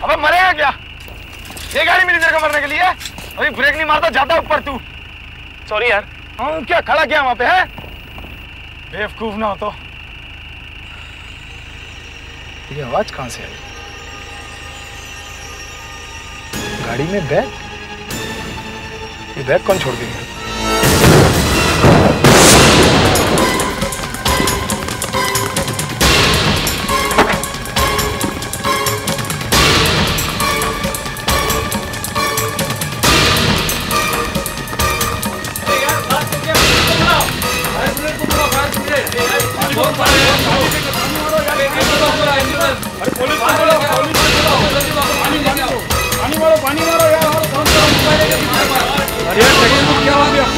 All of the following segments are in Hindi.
अबे मरेगा क्या? ये गाड़ी मिली तेरे को मरने के लिए? अभी ब्रेक नहीं मारता जाता ऊपर तू। सॉरी यार। हाँ क्या खड़ा किया वहां पे है? बेवकूफ ना हो तो। ये आवाज कहां से आई? गाड़ी में बैग? ये बैग कौन छोड़ गया? पानी मारो यार। क्या हो गया?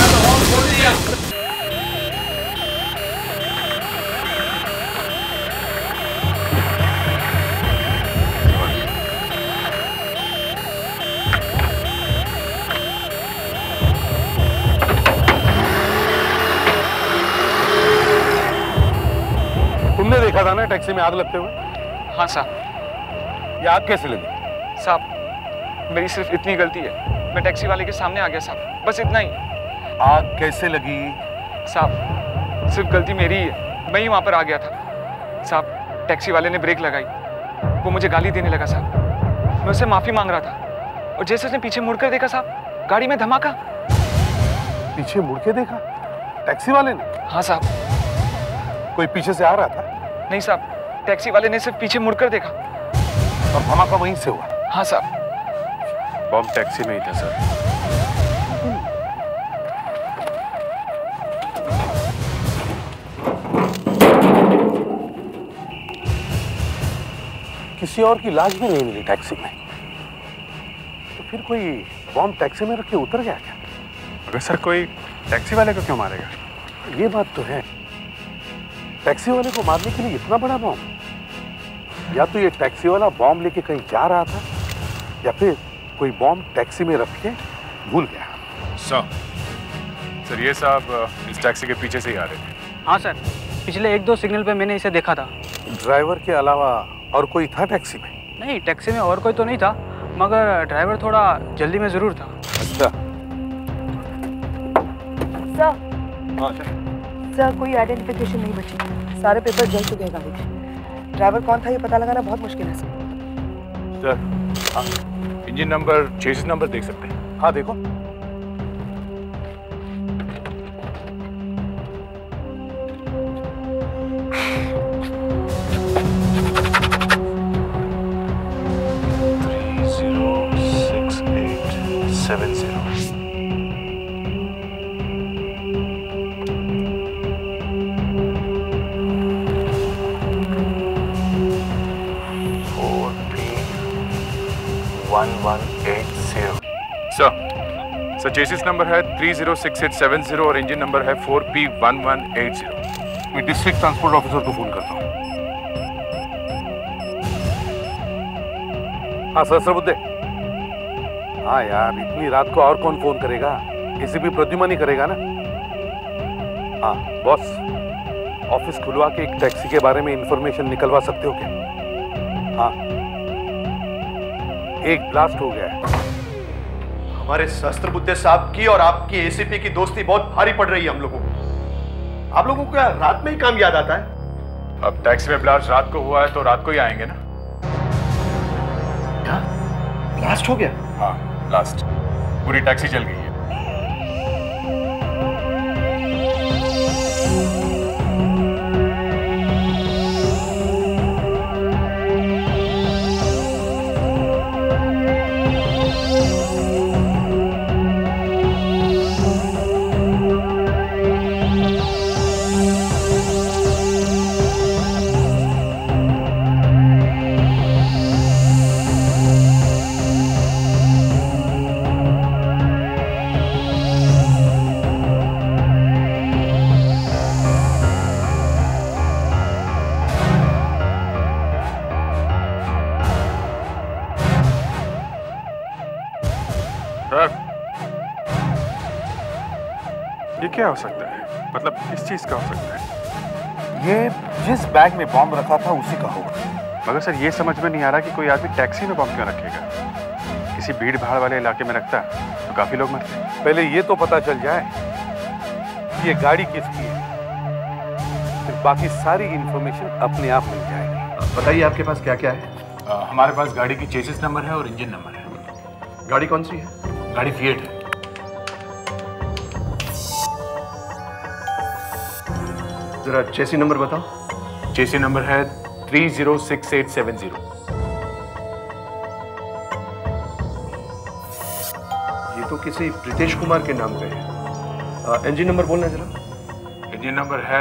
तुमने देखा था ना टैक्सी में आग लगते हुए? हाँ साहब। ये आग कैसे लगी? साहब मेरी सिर्फ इतनी गलती है, मैं टैक्सी वाले के सामने आ गया साहब, बस इतना ही। आग कैसे लगी? साहब सिर्फ गलती मेरी ही है, मैं ही वहां पर आ गया था साहब। टैक्सी वाले ने ब्रेक लगाई, वो मुझे गाली देने लगा साहब। मैं उससे माफी मांग रहा था और जैसे उसने पीछे मुड़कर देखा साहब, गाड़ी में धमाका। पीछे मुड़ के देखा टैक्सी वाले ने? हाँ साहब। कोई पीछे से आ रहा था? नहीं साहब, टैक्सी वाले ने सिर्फ पीछे मुड़कर देखा और धमाका वहीं से हुआ? हाँ साहब। बॉम्ब टैक्सी में ही था सर। किसी और की लाश भी नहीं मिली टैक्सी में, तो फिर कोई बॉम्ब टैक्सी में रख के उतर गया क्या? अगर सर कोई टैक्सी वाले को क्यों मारेगा? ये बात तो है, टैक्सी वाले को मारने के लिए इतना बड़ा बॉम्ब? या तो ये टैक्सी वाला बॉम्ब लेके कहीं जा रहा था, या फिर कोई बॉम्ब टैक्सी में रख के भूल गया। सर ये साहब इस टैक्सी के पीछे से ही आ रहे थे। हाँ सर, पिछले 1-2 सिग्नल पे मैंने इसे देखा था। ड्राइवर के अलावा और कोई था टैक्सी में? नहीं, टैक्सी में और कोई तो नहीं था, मगर ड्राइवर थोड़ा जल्दी में जरूर था। अच्छा सर। हाँ सर। सर कोई आइडेंटिफिकेशन नहीं बची, सारे पेपर जल चुके हैं गाड़ी के। ड्राइवर कौन था ये पता लगाना बहुत मुश्किल है sir. Engine number, chassis number देख सकते हैं? हाँ देखो। सर चेसिस नंबर है 306870 और इंजन नंबर है 4P1180। मैं डिस्ट्रिक्ट ट्रांसपोर्ट ऑफिसर को फोन करता हूँ। हाँ सर बुद्धे। हाँ यार, इतनी रात को और कौन फोन करेगा? ACP प्रद्युमन ही करेगा ना। हाँ बॉस, ऑफिस खुलवा के एक टैक्सी के बारे में इंफॉर्मेशन निकलवा सकते हो क्या? हाँ, एक ब्लास्ट हो गया है। हमारे सहस्त्रबुद्धे साहब की और आपकी ACP की दोस्ती बहुत भारी पड़ रही है हम लोगों को। आप लोगों को क्या रात में ही काम याद आता है? अब टैक्सी में ब्लास्ट रात को हुआ है तो रात को ही आएंगे ना। क्या ब्लास्ट हो गया? हाँ ब्लास्ट, पूरी टैक्सी जल गई है। ये क्या हो सकता है? मतलब किस चीज का हो सकता है? ये जिस बैग में बॉम्ब रखा था उसी का होगा। मगर सर ये समझ में नहीं आ रहा कि कोई आदमी टैक्सी में बम क्यों रखेगा। किसी भीड़ भाड़ वाले इलाके में रखता तो काफी लोग मरते। पहले ये तो पता चल जाए कि ये गाड़ी किसकी है, फिर बाकी सारी इंफॉर्मेशन अपने आप मिल जाएगी। बताइए आपके पास क्या क्या है? हमारे पास गाड़ी की चेसिस नंबर है और इंजन नंबर है। गाड़ी कौन सी है? गाड़ी फिएट है। जरा चेसी नंबर बताओ। चेसी नंबर है 306870। ये तो किसी प्रीतेश कुमार के नाम पे है। इंजन नंबर बोलना जरा। इंजन नंबर है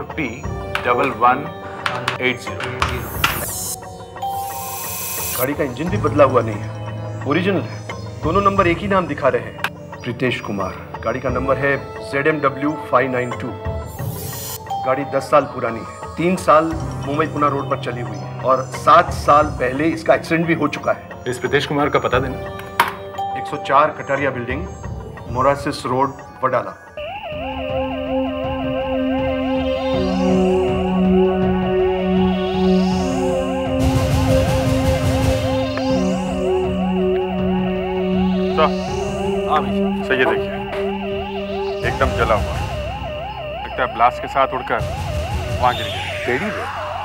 4P1180। गाड़ी का इंजन भी बदला हुआ नहीं है, ओरिजिनल है। दोनों नंबर एक ही नाम दिखा रहे हैं, प्रीतेश कुमार। गाड़ी का नंबर है ZMW 592। गाड़ी 10 साल पुरानी है, 3 साल मुंबई पुणे रोड पर चली हुई है और 7 साल पहले इसका एक्सीडेंट भी हो चुका है। इस प्रीतेश कुमार का पता देना। 104 कटारिया बिल्डिंग, मोरासिस रोड, वडाला। सर ये देखिए, एकदम जला हुआ, लगता है ब्लास्ट के साथ उड़कर वहां गिर गया। टेडी रे,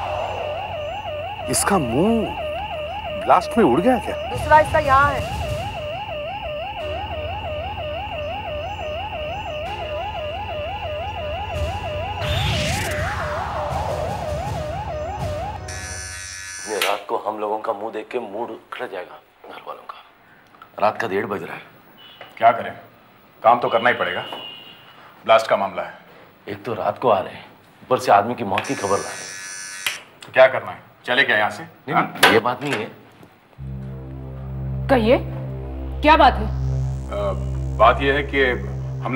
इसका मुंह ब्लास्ट में उड़ गया क्या? दूसरा हिस्सा यहाँ है। रात को हम लोगों का मुंह देख के मूड खड़ा जाएगा घर वालों का। रात का 1:30 बज रहा है। क्या करें, काम तो करना ही पड़ेगा। ब्लास्ट का मामला है। एक तो रात को आ रहे हैं, ऊपर से आदमी की मौत की खबर ला रहे। तो क्या करना है, चले क्या यहाँ से? नहीं, ये बात नहीं है। कहिए, क्या बात है? बात ये है कि हम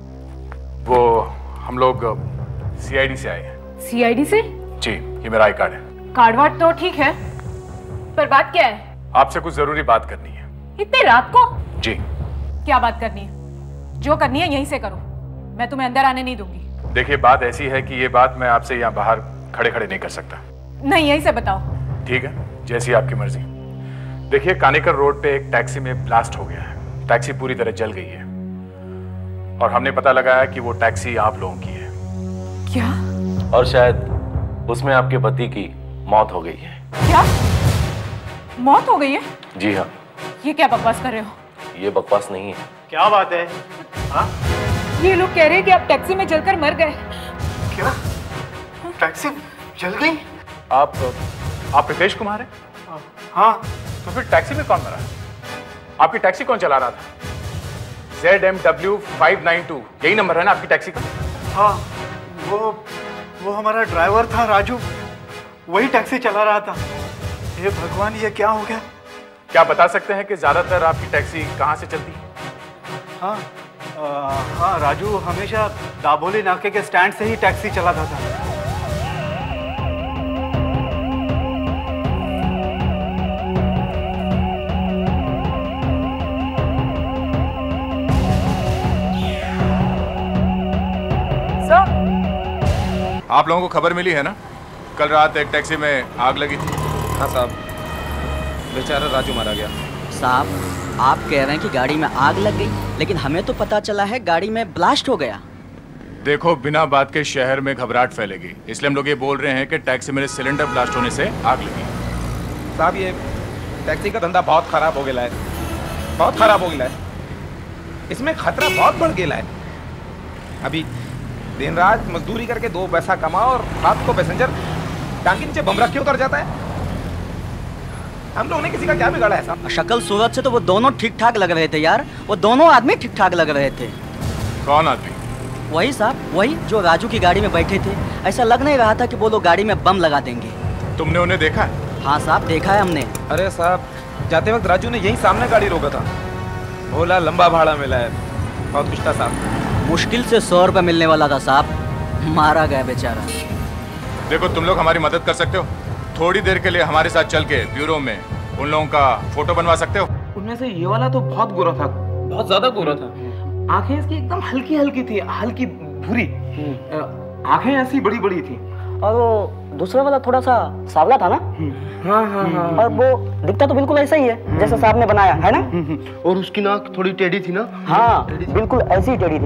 लोग CID से आए हैं। CID से? जी, ये मेरा आई कार्ड है। कार्ड वार्ड तो ठीक है, पर बात क्या है? आपसे कुछ जरूरी बात करनी है। इतने रात को? जी। क्या बात करनी है? जो करनी है यहीं से करो, मैं तुम्हें अंदर आने नहीं दूंगी। देखिए, बात ऐसी है कि ये बात मैं आपसे यहाँ बाहर खड़े खड़े नहीं कर सकता। नहीं, यहीं से बताओ। ठीक है, जैसी आपकी मर्जी। देखिए, कानेकर रोड पे एक टैक्सी में ब्लास्ट हो गया है। टैक्सी पूरी तरह जल गई है और हमने पता लगाया कि वो टैक्सी आप लोगों की है। क्या? और शायद उसमें आपके पति की मौत हो गई है। क्या? मौत हो गई है? जी हाँ। ये क्या बकवास कर रहे हो? ये बकवास नहीं है। क्या बात है? हाँ? ये लोग कह रहे हैं कि आप टैक्सी में जलकर मर गए। क्या? टैक्सी जल गई? आप प्रीतेश कुमार हैं? हाँ। तो फिर टैक्सी में कौन मरा? आपकी टैक्सी कौन चला रहा था? ZMW 592, यही नंबर है ना आपकी टैक्सी का? हाँ, वो हमारा ड्राइवर था राजू, वही टैक्सी चला रहा था। हे भगवान, ये क्या हो गया? क्या बता सकते हैं कि ज्यादातर आपकी टैक्सी कहाँ से चलती है? हाँ, हाँ, राजू हमेशा दाभोली नाके के स्टैंड से ही टैक्सी चलाता था। आप लोगों को खबर मिली है ना, कल रात एक टैक्सी में आग लगी थी। हाँ साहब, बेचारा राजू मारा गया। साहब, आप कह रहे हैं कि गाड़ी में आग लग गई, लेकिन हमें तो पता चला है गाड़ी में ब्लास्ट हो गया। देखो, बिना बात के शहर में घबराहट फैलेगी, इसलिए हम लोग ये बोल रहे हैं कि टैक्सी में सिलेंडर ब्लास्ट होने से आग लगी। साहब, ये टैक्सी का धंधा बहुत खराब हो गया है, बहुत खराब हो गया है। इसमें खतरा बहुत बढ़ गया है। अभी दिन रात मजदूरी करके 2 पैसा कमाओ और रात को पैसेंजर टांग के नीचे बम रख के उतर जाता है। हम लोगों ने किसी का क्या बिगाड़ा है साहब? शक्ल सूरत से तो वो दोनों ठीक ठाक लग रहे थे यार, वो दोनों आदमी ठीक ठाक लग रहे थे। कौन आदमी? वही साहब, वही जो राजू की गाड़ी में बैठे थे। ऐसा लग नहीं रहा था कि वो लोग गाड़ी में बम लगा देंगे। तुमने उन्हें देखा है? हाँ साहब, देखा है हमने। अरे साहब, जाते वक्त राजू ने यही सामने गाड़ी रोका था। बोला लंबा भाड़ा मिला है, बहुत कुछ था साहब। मुश्किल से 100 रुपये मिलने वाला था साहब, मारा गया बेचारा। देखो, तुम लोग हमारी मदद कर सकते हो? थोड़ी देर के लिए हमारे साथ चल के ब्यूरो में उन लोगों का फोटो बनवा सकते हो? उनमें से ये वाला तो बहुत गोरा था, बहुत ज्यादा गोरा था। आंखें इसकी एकदम हल्की हल्की थी, हल्की भूरी, आंखें ऐसी बड़ी बड़ी थी। और वो दूसरा वाला थोड़ा सा सांवला था ना? हाँ हाँ हाँ। और वो दिखता तो बिल्कुल ऐसा ही है जैसा साहब ने बनाया है ना। और उसकी नाक थोड़ी टेढ़ी थी ना। हाँ बिल्कुल ऐसी ही टेढ़ी थी।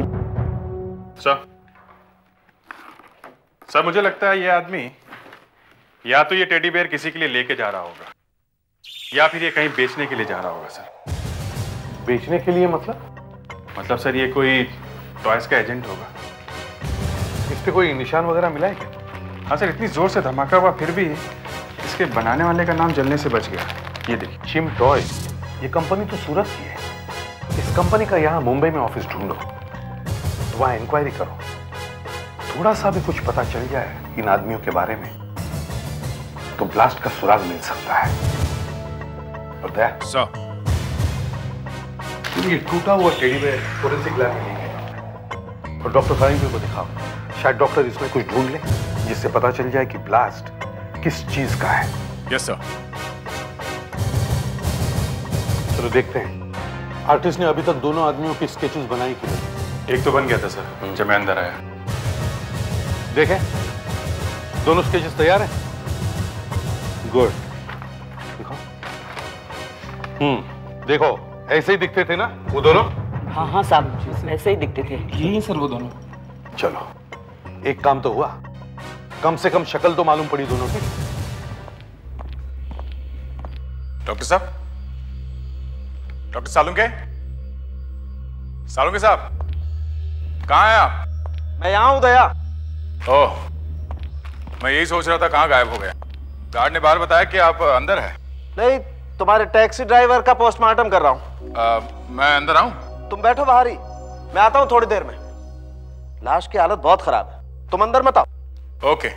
सर मुझे लगता है ये आदमी या तो ये टेडी बेयर किसी के लिए लेके जा रहा होगा या फिर ये कहीं बेचने के लिए जा रहा होगा सर। बेचने के लिए मतलब सर ये कोई टॉयज का एजेंट होगा। इस पे कोई निशान वगैरह मिला है क्या? हाँ सर, इतनी जोर से धमाका हुआ फिर भी इसके बनाने वाले का नाम जलने से बच गया। ये देखिए, चिम टॉयज, ये कंपनी तो सूरत की है। इस कंपनी का यहाँ मुंबई में ऑफिस ढूंढो, तो वहां इंक्वायरी करो। थोड़ा सा भी कुछ पता चल जाए इन आदमियों के बारे में तो ब्लास्ट का सुराग मिल सकता है। और दया सर, तुम ये टूटा हुआ टेडी बेयर फोरेंसिक लैब में ले गए और डॉक्टर साइंस को दिखाओ। शायद डॉक्टर इसमें कुछ ढूंढ ले जिससे पता चल जाए कि ब्लास्ट किस चीज का है। Yes sir. चलो देखते हैं। आर्टिस्ट ने अभी तक दोनों आदमियों की स्केचेस बनाई कि नहीं? एक तो बन गया था सर जब मैं अंदर आया। देखें, दोनों स्केचेस तैयार हैं? गुड। देखो ऐसे ही दिखते थे ना वो दोनों? हाँ हाँ साहब ऐसे ही दिखते थे। यही सर वो दोनों। चलो एक काम तो हुआ, कम से कम शक्ल तो मालूम पड़ी दोनों की। डॉक्टर साहब, डॉक्टर सालुंके साहब, कहाँ हैं आप? मैं यहाँ हूँ दया। ओह, मैं यही सोच रहा था कहाँ गायब हो गया। गार्ड ने बाहर बताया कि आप अंदर हैं। नहीं, तुम्हारे टैक्सी ड्राइवर का पोस्टमार्टम कर रहा हूँ। मैं अंदर आऊँ? तुम बैठो बाहर ही, मैं आता हूँ थोड़ी देर में। लाश की हालत बहुत खराब है, तुम अंदर मत आओ। ओके।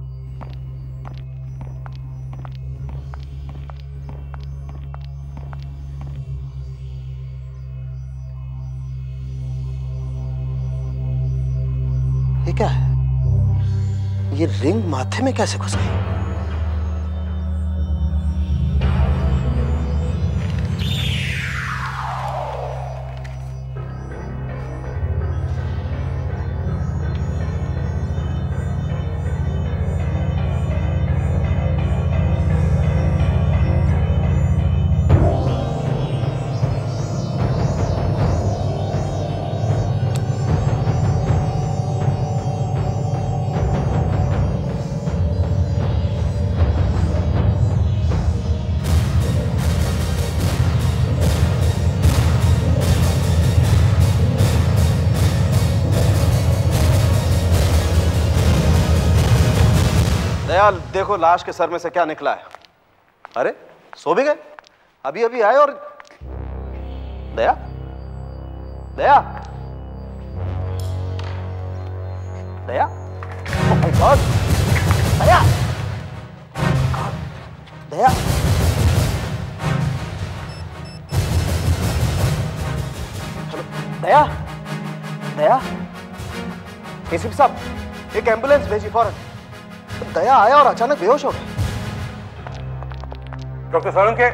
ये क्या है? ये रिंग माथे में कैसे घुस गई? देखो लाश के सर में से क्या निकला है। अरे सो भी गए? अभी अभी आए और Daya Daya Daya, oh my God, Daya Daya, hello Daya Daya, ACP साहब एक एम्बुलेंस भेजी फौरन। दया आया और अचानक बेहोश हो गया। डॉक्टर सालुंके।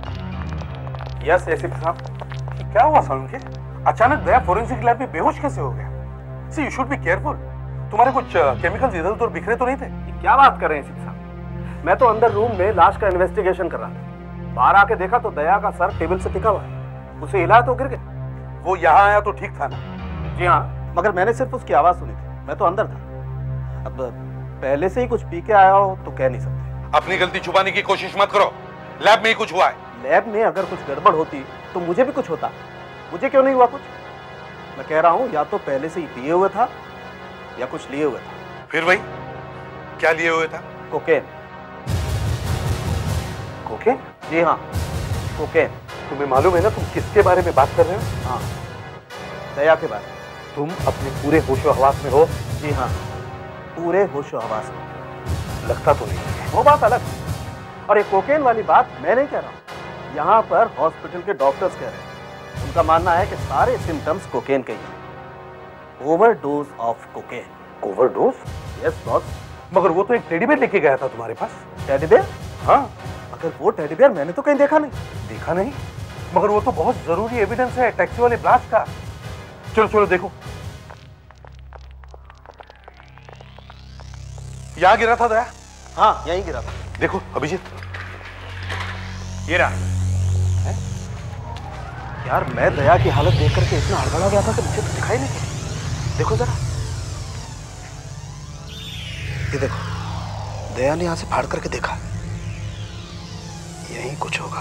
यस एसीपी साहब। क्या हुआ सालुंके? अचानक दया फोरेंसिक लैब में बेहोश कैसे हो गया? See you should be careful. तुम्हारे कुछ केमिकल्स इधर उधर बिखरे तो नहीं थे? क्या बात कर रहे हैं एसीपी साहब? मैं तो अंदर रूम में लाश का इन्वेस्टिगेशन कर रहा था। बाहर आके देखा तो दया का सर टेबल से टिका हुआ है। उसे हिलाया तो गिर गया। वो यहाँ आया तो ठीक था ना? जी हाँ, मगर मैंने सिर्फ उसकी आवाज सुनी थी, मैं तो अंदर था। अब पहले से ही कुछ पी के आया हो तो कह नहीं सकते। अपनी गलती छुपाने की कोशिश मत करो। लैब में ही कुछ हुआ है। लैब में अगर कुछ गड़बड़ होती तो मुझे भी कुछ होता। मुझे क्यों नहीं हुआ कुछ? मैं कह रहा हूं या तो पहले से ही पिए हुए था या कुछ लिए हुए था। फिर भाई क्या लिए हुए था? कोकेन। कोकेन? जी हाँ, कोकेन। तुम्हें मालूम है ना तुम किसके बारे में बात कर रहे हो? हाँ, दया के बारे में। तुम अपने पूरे होशो हवास में हो? जी हाँ, पूरे होशो हवास में। लगता तो नहीं है। वो बात अलग है। और ये कोकेन वाली बात मैं नहीं कह रहा हूँ, यहाँ पर हॉस्पिटल के डॉक्टर्स कह रहे हैं। उनका मानना है कि सारे सिम्टम्स कोकेन के ही हैं। Overdose of cocaine. Overdose? Yes boss. मगर वो तो एक टेडी बेयर लेके गया था तुम्हारे पास। Teddy bear? हाँ। मगर वो टेडी बेयर मैंने तो कहीं देखा नहीं। देखा नहीं? मगर वो तो बहुत जरूरी एविडेंस है टैक्सी वाले ब्लास्ट का। चलो चलो देखो। यहाँ गिरा था दया? हाँ यहीं गिरा था। देखो अभिजीत, ये रहा। यार मैं दया की हालत देख करके इतना हड़बड़ा गया था कि मुझे तो दिखाई नहीं दिया। देखो जरा, ये देखो, दया ने यहां से फाड़ करके देखा, यही कुछ होगा।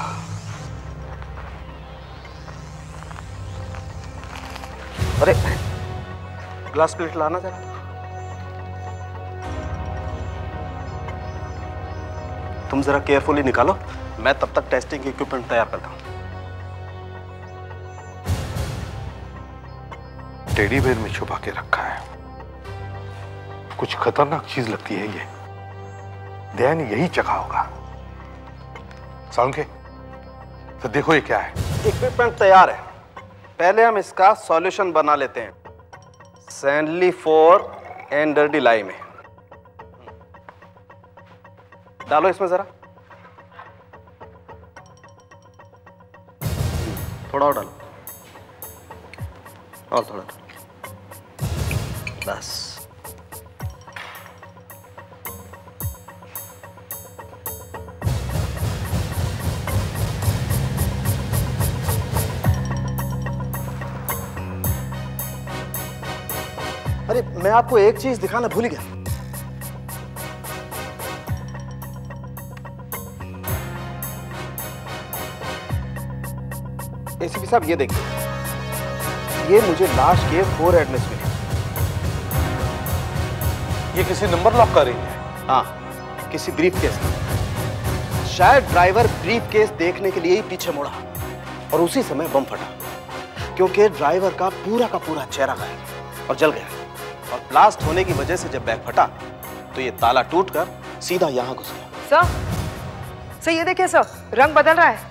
अरे ग्लास प्लेट लाना जरा। तुम जरा केयरफुली निकालो, मैं तब तक टेस्टिंग इक्विपमेंट तैयार करता हूं। टेडी बेयर में छुपा के रखा है, कुछ खतरनाक चीज लगती है ये। दया ने यही चखा होगा। साउंड के तो देखो ये क्या है। इक्विपमेंट तैयार है, पहले हम इसका सॉल्यूशन बना लेते हैं सैंडली 4 एंड डर्टी लाई में। डालो इसमें जरा, थोड़ा और डालो, और थोड़ा, बस। अरे मैं आपको एक चीज दिखाना भूल गया। एसीपी साहब ये देखिए, ये मुझे लाश के 4 एडमिट्स मिले। ये किसी नंबर लॉक कर रही है? हाँ, किसी ब्रीफ केस का। शायद ड्राइवर ब्रीफ केस देखने के लिए ही पीछे मुड़ा और उसी समय बम फटा, क्योंकि ड्राइवर का पूरा चेहरा गायब और जल गया। और ब्लास्ट होने की वजह से जब बैग फटा तो ये ताला टूटकर सीधा यहां घुस गया। सर ये देखिए सर, रंग बदल रहा है।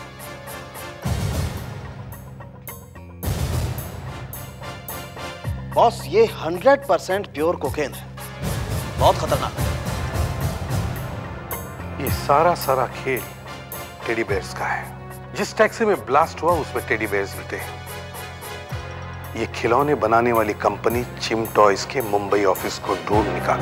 बॉस ये 100% प्योर कोकेन है, बहुत खतरनाक है। ये सारा खेल टेडी बेयर्स का है। जिस टैक्सी में ब्लास्ट हुआ उसमें टेडी बेयर्स भी थे। ये खिलौने बनाने वाली कंपनी चिम टॉयज के मुंबई ऑफिस को ढूंढ निकालो।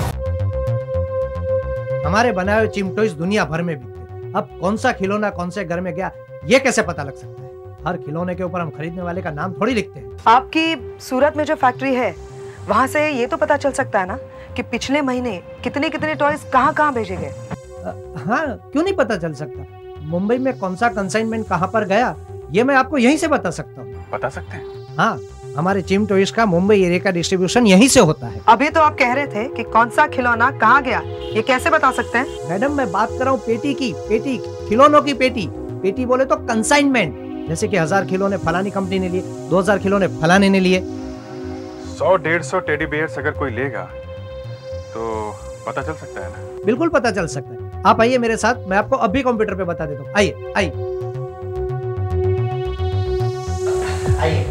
हमारे बनाए हुए चिम टॉयज दुनिया भर में बिकते। अब कौन सा खिलौना कौन से घर में गया ये कैसे पता लग सकता है? हर खिलौने के ऊपर हम खरीदने वाले का नाम थोड़ी लिखते हैं। आपकी सूरत में जो फैक्ट्री है वहाँ से ये तो पता चल सकता है ना कि पिछले महीने कितने टॉयज कहाँ भेजे गए। हाँ, क्यों नहीं पता चल सकता? मुंबई में कौन सा कंसाइनमेंट कहाँ पर गया ये मैं आपको यहीं से बता सकता हूँ। बता सकते हैं? हाँ, हमारे चिम टॉयज का मुंबई एरिया का डिस्ट्रीब्यूशन यहीं से होता है। अभी तो आप कह रहे थे कि कौन सा खिलौना कहाँ गया, ये कैसे बता सकते हैं? मैडम मैं बात कर रहा हूँ पेटी की, पेटी खिलौनों की पेटी। पेटी बोले तो कंसाइनमेंट, जैसे कि 1000 खिलौने फलानी कंपनी ने लिए, 2000 खिलौने फलाने ने लिए। 100-150 टेडी बेयर्स अगर कोई लेगा तो पता चल सकता है ना? बिल्कुल पता चल सकता है। आप आइए मेरे साथ, मैं आपको अभी कंप्यूटर पे बता देता हूँ। आइए आइए आइए।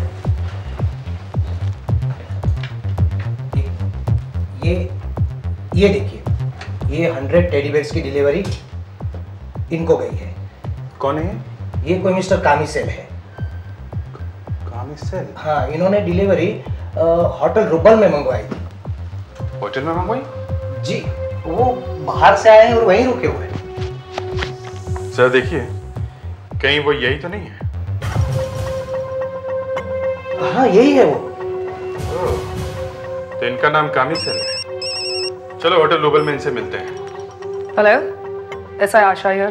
ये देखिए, ये 100 टेडी बेयर्स की डिलीवरी इनको गई है। कौन है ये? कोई मिस्टर कामिसेल है। कामिसेल? हाँ, इन्होंने डिलीवरी होटल रुबल में मंगवाई थी। होटल में मंगवाई? जी, वो बाहर से आए हैं और वहीं रुके हुए हैं। सर देखिए, कहीं वो यही तो नहीं है? हाँ यही है वो। तो इनका नाम कामिसेल है। चलो होटल रुबल में इनसे मिलते हैं। Hello, SI Asha here.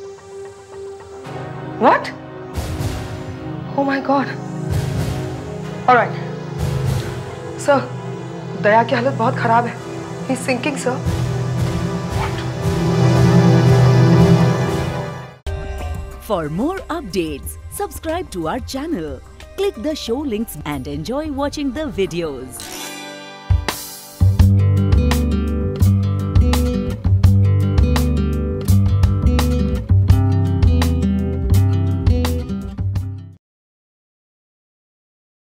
What? Oh my God. All right. Sir, Daya की हालत बहुत खराब है। He's sinking, sir. For more updates, subscribe to our channel, click the show links and enjoy watching the videos.